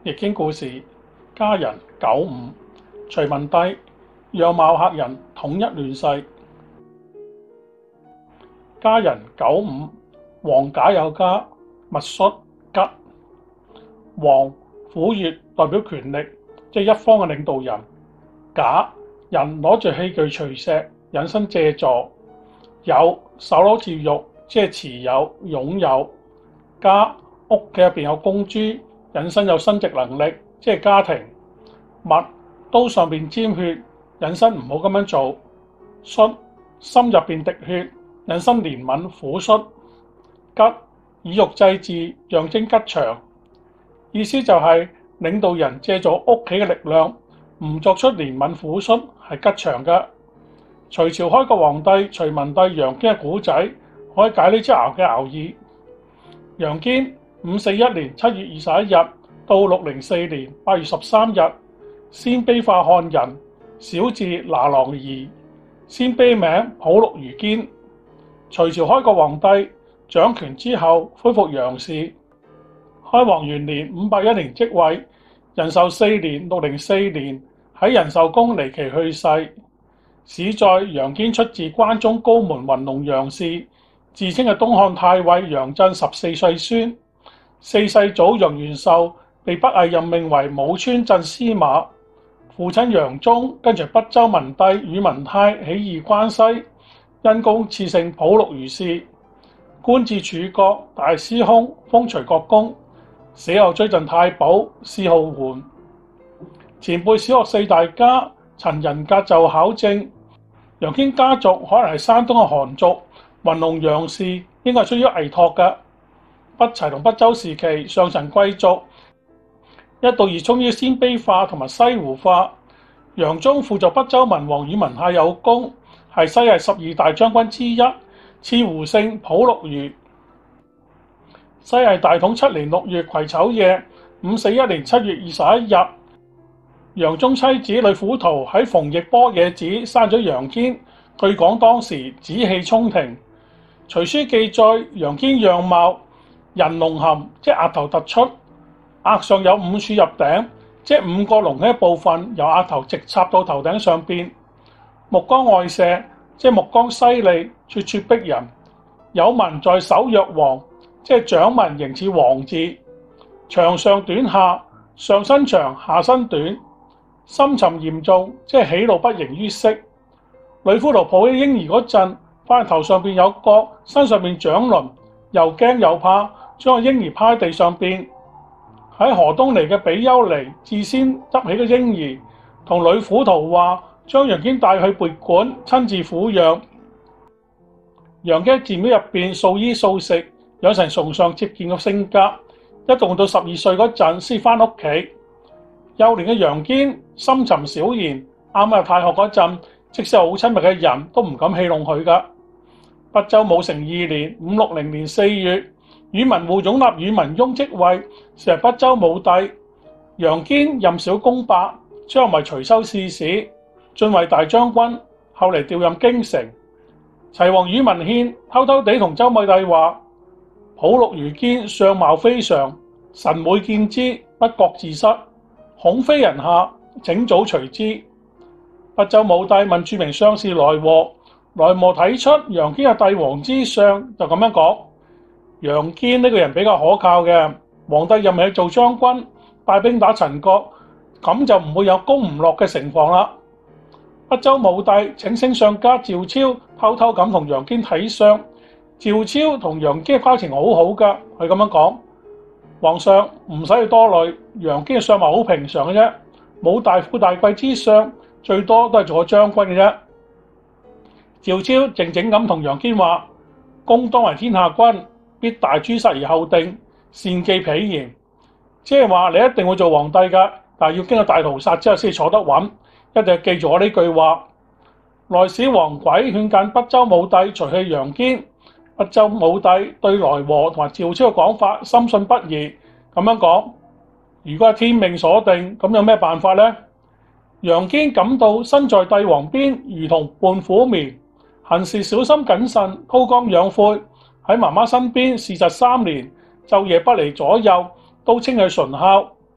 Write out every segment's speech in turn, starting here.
易經故事，家人95，隋文帝樣貌嚇人，統一亂世。家人95，王假有家，戊戌吉。王虎穴代表權力，即係一方嘅領導人。假人攞住器具隨石，引申借助。有手攞住玉，即係持有擁有。家屋企入邊有公豬，引申有生殖能力，即係家庭。戊刀上邊沾血，引申唔好咁樣做。戌心入邊滴血，引申憐憫撫恤。吉以玉祭祀，象徵吉祥。意思就係領導人借助屋企嘅力量，唔作出憐憫撫恤，係吉祥嘅。隋朝開國皇帝隋文帝楊堅嘅古仔，可以解呢隻爻嘅爻意。楊堅541年7月21日到604年8月13日，鮮卑化漢人，小字拿郎儀，鮮卑名普六如堅。隋朝開國皇帝掌權之後，恢復楊氏。開皇元年501年即位，仁壽4年604年喺仁壽宮離奇去世。史載楊堅出自關中高門雲龍楊氏，自稱係東漢太尉楊震14世孫。四世祖楊元壽被北魏任命為武川鎮司馬。父親楊忠跟隨北周文帝宇文泰起義關西，因功賜姓普六如氏，官至柱國大司空，封隨國公。死後追贈太保，謚號桓。前輩小學四大家陳仁格就考證，楊堅家族可能係山東嘅韓族，雲龍楊氏應該係出於魏拓嘅。北齊同北周時期，上層貴族一度熱衷於鮮卑化同埋西胡化。楊忠輔助北周文王宇文泰有功，係西魏12大將軍之一，賜胡姓普六如。西魏大統7年6月癸丑夜，541年7月21日，楊忠妻子呂府圖喺馮翊波野寺生咗楊堅。據講當時紫氣沖庭。隋書記載楊堅樣貌人龍含，即額頭突出，額上有5處入頂，即5個龍嘅一部分由額頭直插到頭頂上邊。目光外射，即目光犀利，咄咄逼人。有紋在手若王，即係掌紋形似王字。長上短下，上身長下身短。深沉嚴重，即係喜怒不形於色。呂府圖抱起嬰兒嗰陣，發現頭上邊有角，身上邊長鱗，又驚又怕，將個嬰兒趴喺地上邊。喺河東嚟嘅比丘尼自先執起個嬰兒，同呂府圖話將楊堅帶去別館，親自撫養。楊堅喺寺廟入邊素衣素食，養成崇尚節儉嘅性格，一直到12歲嗰陣先返屋企。幼年嘅楊堅深沉少言，啱入太學嗰陣，即使係好親密嘅人都唔敢戲弄佢㗎。北周武成2年560年4月，宇文護擁立宇文邕即位，成為北周武帝。楊堅任小公伯，之後為隨州刺史，晉為大將軍，後嚟調任京城。齊王宇文憲偷偷地同周武帝話：普六如堅相貌非常，臣每見之，不覺自失，恐非人下，請早除之。北周武帝問著名相士來和，來和睇出楊堅係帝王之相，就咁樣講：楊堅呢個人比較可靠嘅，皇帝任命佢做將軍，帶兵打陳國，咁就唔會有攻唔落嘅情況啦。北周武帝請丞相家趙超偷偷咁同楊堅睇相，趙超同楊堅嘅交情好好㗎，佢咁樣講：皇上唔使去多慮，楊堅嘅相貌好平常嘅啫，冇大富大貴之相，最多都係做個將軍嘅啫。趙超靜靜咁同楊堅話：公當為天下君，必大誅殺而後定，善記鄙言。即係話你一定會做皇帝㗎，但係要經過大屠殺之後先坐得穩，一定要記住我呢句話。內史王軌勸諫北周武帝除去楊堅，北周武帝對來和同埋趙超嘅講法深信不疑，咁樣講：如果係天命所定，咁有咩辦法呢？楊堅感到身在帝王邊，如同伴虎眠，行事小心謹慎，韜光養晦。喺媽媽身邊侍疾3年，晝夜不離左右，都稱佢純孝。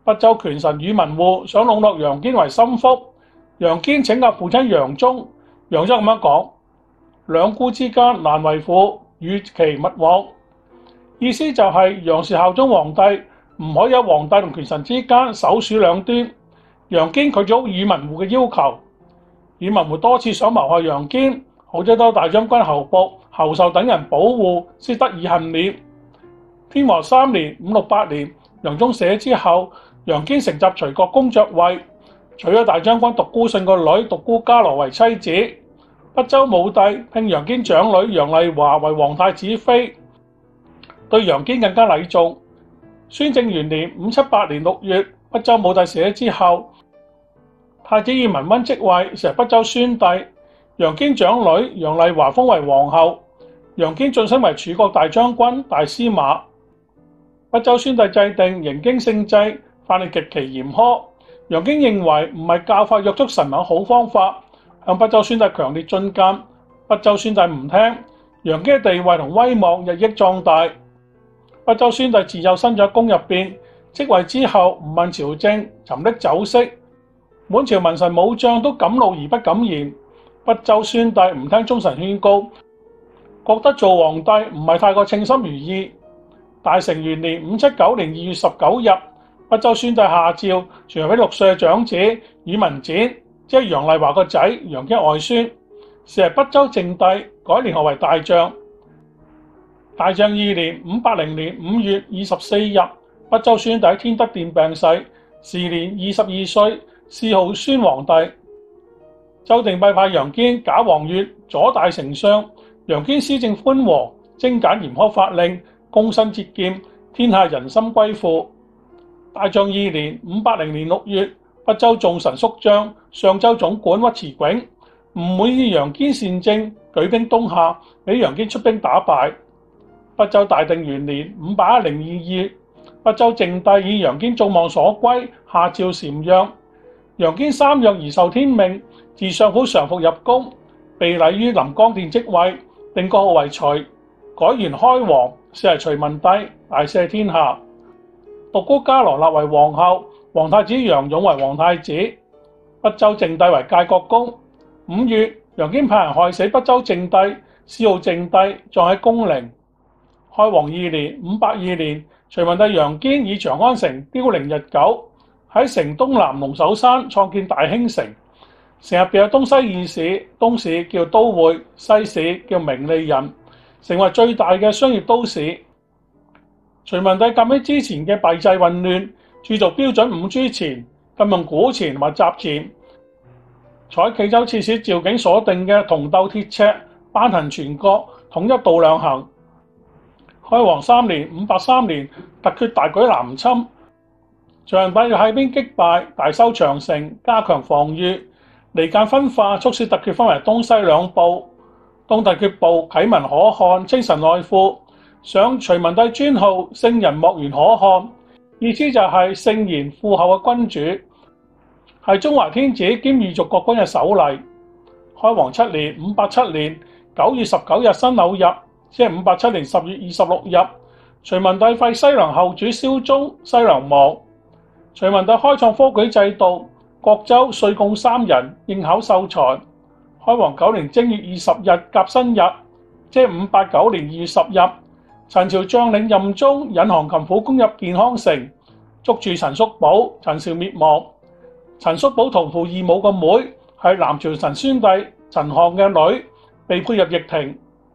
北周權臣宇文護想籠絡楊堅為心腹，楊堅請教父親楊忠，楊忠咁樣講：兩姑之間難為父，與其勿往。意思就係楊氏效忠皇帝，唔可以喺皇帝同權臣之間首鼠兩端。楊堅拒絕宇文護嘅要求，宇文護多次想謀害楊堅，好在都大將軍侯僕、侯壽等人保護，先得以幸免。天和3年568年，楊忠死之後，楊堅承襲隨國公爵位，娶咗大將軍獨孤信個女獨孤伽羅為妻子。北周武帝聘楊堅長女楊麗華為皇太子妃，對楊堅更加禮重。宣政元年578年6月，北周武帝死咗之後，太子以文溫即位，成為北周宣帝。楊堅長女楊麗華封為皇后，楊堅晉升為柱國大將軍、大司馬。北周宣帝制定刑經聖制，法令極其嚴苛。楊堅認為唔係教法約束臣民好方法，向北周宣帝強烈進諫。北周宣帝唔聽，楊堅嘅地位同威望日益壯大。北周宣帝自幼身在宮入邊，即位之後唔問朝政，沉溺酒色，滿朝文臣武將都敢怒而不敢言。北周宣帝唔聽忠臣勸告，覺得做皇帝唔係太過稱心如意。大成元年579年2月19日，北周宣帝下詔傳位俾6歲嘅長子宇文展，即係楊麗華個仔楊堅外孫，是係北周靜帝，改年號為大將。大正2年580年5月24日，北周宣帝喺天德殿病逝，時年22歲，謚號宣皇帝。周定帝派楊堅假黃鉞左大丞相，楊堅施政寬和，精簡嚴苛法令，躬身節儉，天下人心歸附。大正2年580年6月，北周重臣肅將、上州總管尉遲迥唔滿意楊堅善政，舉兵東下，俾楊堅出兵打敗。北周大定元年510年2月，北周靜帝以楊堅眾望所歸，下詔禪讓。楊堅3讓而受天命，自相府常服入宮，被禮於臨江殿即位，定國號為徐，改元開皇，是為隋文帝，大赦天下。獨孤伽羅立為皇后，皇太子楊勇為皇太子。北周靜帝為介國公。5月，楊堅派人害死北周靜帝，謚號靜帝，葬喺宮陵。開皇2年582年，隋文帝楊堅以長安城凋零日久，喺城東南龍首山創建大興城。城入邊有東西二市，東市叫都會，西市叫名利人，成為最大嘅商業都市。隋文帝禁起之前嘅幣制混亂，鑄造標準5銖錢，禁用古錢同埋雜錢，採冀州刺史趙景所定嘅銅鬥鐵尺，頒行全國，統一度量衡。開皇3年583年，突厥大舉南侵，隋文帝要喺邊擊敗，大修長城，加強防禦。離間分化，促使突厥分為東西兩部。東突厥部啟文可汗，稱臣內附，上隋文帝尊號聖仁莫元可汗，意思就係聖賢富厚嘅君主，係中華天子兼異族國君嘅首例。開皇7年587年9月19日辛酉日，即係587年10月26日，隋文帝廢西涼後主蕭宗，西涼亡。隋文帝開創科舉制度，各州歲貢3人，應考秀才。開皇9年正月20日甲申日，即係589年2月10日，陳朝將領任忠引降琴府攻入建康城，捉住陳叔寶，陳朝滅亡。陳叔寶同父異母個妹係南朝陳宣帝陳漢嘅女，被判入掖庭。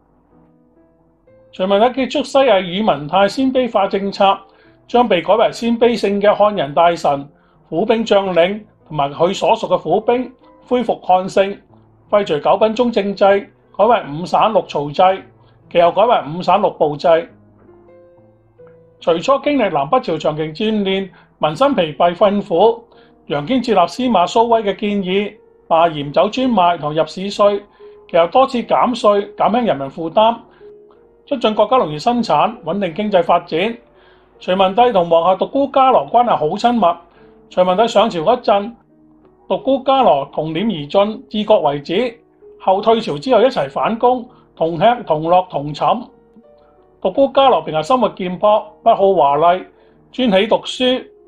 隋文帝結束西魏宇文泰鮮卑化政策，將被改為鮮卑姓嘅漢人大臣、府兵將領同埋佢所屬嘅府兵恢復漢姓，廢除九品中正制，改為5省6曹制，其後改為5省6部制。隋初經歷南北朝長期戰亂，民生疲憊困苦，楊堅接納司馬蘇威嘅建議，罷鹽酒專賣同入市稅，其後多次減稅，減輕人民負擔，促進國家農業生產，穩定經濟發展。隋文帝同皇后獨孤伽羅關係好親密。隋文帝上朝嗰陣，獨孤伽羅同輦而進，治國為止。後退朝之後一齊反攻，同吃同樂同寢。獨孤伽羅平日生活儉樸，不好華麗，專喜讀書，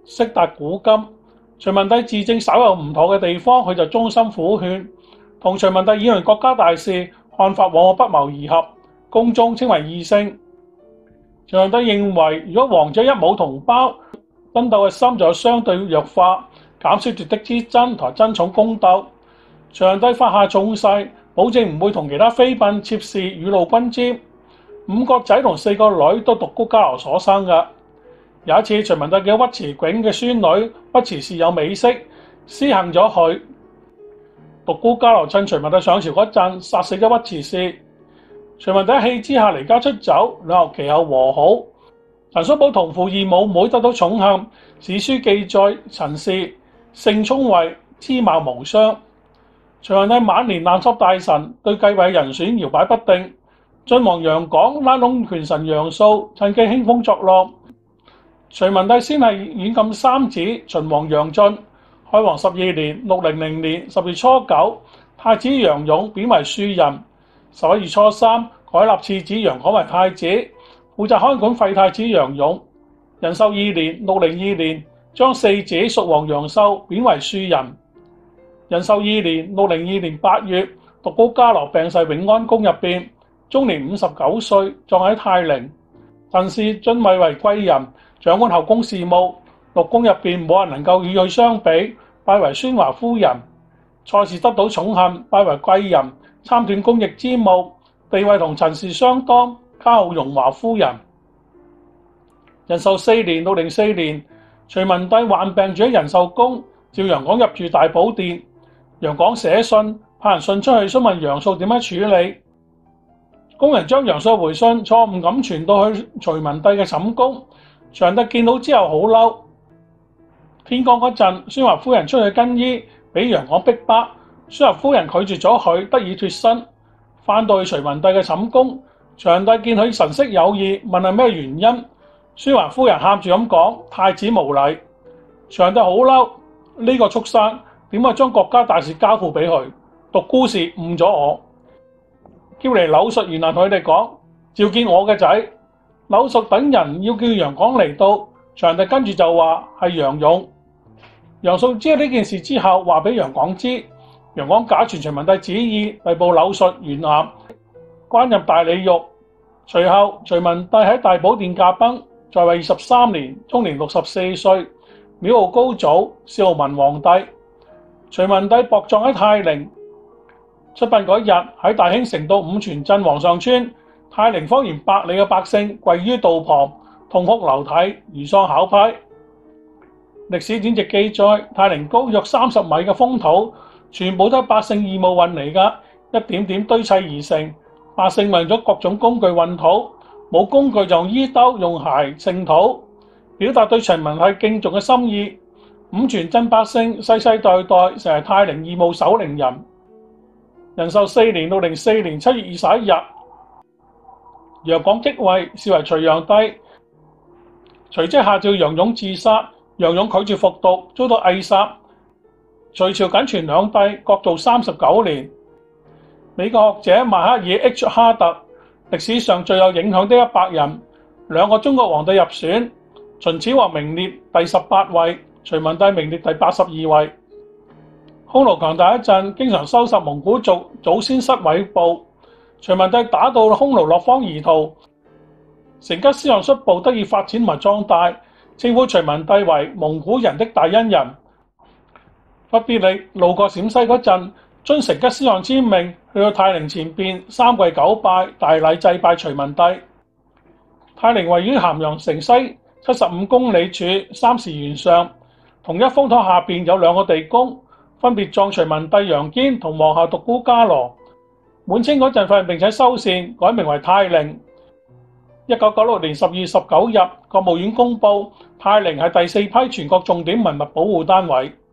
悉達古今。隋文帝治政稍有唔妥嘅地方，佢就忠心撫勸，同隋文帝議論國家大事，看法往往不謀而合，宮中稱為議聖。隋文帝認為，如果王者一冇同胞，爭鬥嘅心就有相對弱化，減少奪嫡之爭同爭寵宮鬥。隋文帝發下重誓，保證唔會同其他妃嬪妾侍雨露均沾。5個仔同4個女都獨孤伽羅所生嘅。有一次，隋文帝嘅尉遲迥嘅孫女尉遲氏有美色，施行咗佢。獨孤伽羅趁隋文帝上朝嗰陣，殺死咗尉遲氏。隋文帝一氣之下離家出走，2學期後和好。陳叔寶同父異母妹得到寵幸，史書記載陳氏性聰慧，姿貌無雙。隋文帝晚年濫殺大臣，對繼位人選搖擺不定。晉王楊廣拉攏權臣楊素，趁機興風作浪。隋文帝先係軟禁三子秦王楊駿。開皇12年600年10月初9，太子楊勇貶為庶人。11月初3，改立次子楊廣為太子，負責看管廢太子楊勇。仁壽2年602年，將四子蜀王楊秀貶為庶人。仁壽2年602年8月，獨孤伽羅病逝永安宮入邊，終年59歲，葬喺泰陵。陳氏晉位為貴人，掌管後宮事務，六宮入邊冇人能夠與佢相比，拜為宣華夫人。蔡氏得到寵幸，拜為貴人，參斷宮役之務，地位同陳氏相當，加號榮華夫人。仁壽4年604年，隋文帝患病住喺仁壽宮，召楊廣入住大寶殿。楊廣寫信，派人送出去詢問楊素點樣處理。宮人將楊素回信錯誤咁傳到去隋文帝嘅寢宮。隋文帝見到之後好嬲。天光嗰陣，宣華夫人出去更衣，俾楊廣逼迫。宣華夫人拒絕咗佢，得以脫身。翻到去隋文帝嘅寢宮，隋文帝見佢神色有異，問係咩原因。宣華夫人喊住咁講：太子無禮。隋文帝好嬲，呢個畜生點解將國家大事交付俾佢？獨孤氏誤咗我，叫嚟柳述賢能同佢哋講，召見我嘅仔。柳述等人要叫楊廣嚟到，隋文帝跟住就話係楊勇。楊素知道呢件事之後，話俾楊廣知。楊廣假傳隋文帝旨意，逮捕柳述縣衙，關入大理獄。隨後，隋文帝喺大寶殿駕崩，在位23年，終年64歲，廟號高祖，詔號文皇帝。隋文帝薄葬喺泰陵。出殯嗰日，喺大興城到五泉鎮皇上村，泰陵方圓百里嘅百姓跪於道旁，痛哭流涕，如喪考妣。歷史典籍記載，泰陵高約30米嘅封土，全部都係百姓義務運嚟㗎，一點點堆砌而成。百姓運咗各種工具運土，冇工具就用衣兜、用鞋盛土，表達對隋文帝敬重嘅心意。五泉鎮百姓世世代代成為泰陵義務守陵人。仁壽4年604年7月21日，楊廣即位，是為隋煬帝，隨即下詔楊勇自殺。楊勇拒絕服毒，遭到縊殺。隋朝僅存兩帝，各做39年。美國學者邁克爾 H. 哈特，歷史上最有影響的100人，兩個中國皇帝入選，秦始皇名列第18位，隋文帝名列第82位。匈奴強大一陣，經常收拾蒙古族祖先失位部。隋文帝打到匈奴落荒而逃，成吉思汗率部得以發展同埋壯大，稱呼隋文帝為蒙古人的大恩人。忽必烈路過陝西嗰陣，遵成吉思汗之命，去到泰陵前邊三跪九拜，大禮祭拜隋文帝。泰陵位於咸陽城西75公里處三時原上，同一風土下邊有兩個地宮，分別葬隋文帝楊堅同皇后獨孤伽羅。滿清嗰陣發現並且修繕，改名為泰陵。1996年12月19日，國務院公布泰陵係第4批全國重點文物保護單位。